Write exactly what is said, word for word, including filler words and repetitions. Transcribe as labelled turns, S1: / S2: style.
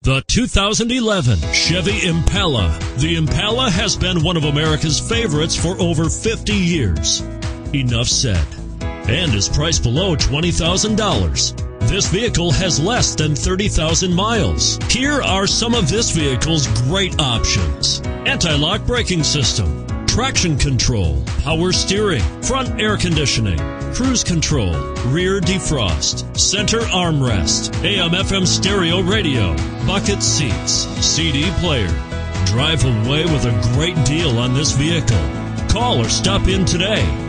S1: The two thousand eleven Chevy Impala. The Impala has been one of America's favorites for over fifty years. Enough said. And is priced below twenty thousand dollars. This vehicle has less than thirty thousand miles. Here are some of this vehicle's great options: anti-lock braking system, traction control, power steering, front air conditioning, cruise control, rear defrost, center armrest, A M F M stereo radio, bucket seats, C D player. Drive away with a great deal on this vehicle. Call or stop in today.